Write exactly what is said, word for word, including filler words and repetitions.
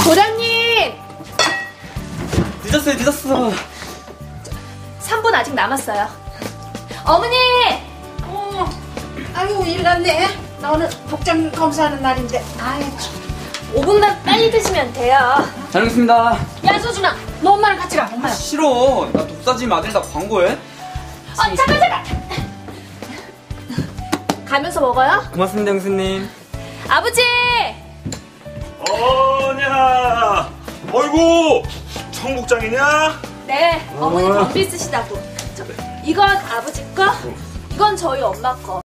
도장님! 늦었어요, 늦었어. 삼 분 아직 남았어요. 어머니! 어, 아유, 일났네. 나 오늘 복장 검사하는 날인데. 아유, 오 분만 빨리 드시면 돼요. 잘 먹겠습니다. 야, 소준아, 너 엄마랑 같이 가, 엄마랑. 싫어. 나 독사지 맞으다 광고해. 어, 잠깐, 잠깐! 가면서 먹어요? 고맙습니다, 형수님. 아버지! 어냐, 어이구, 청국장이냐? 네, 어머니 어. 경비 쓰시다고. 저, 이건 아버지 거, 이건 저희 엄마 거.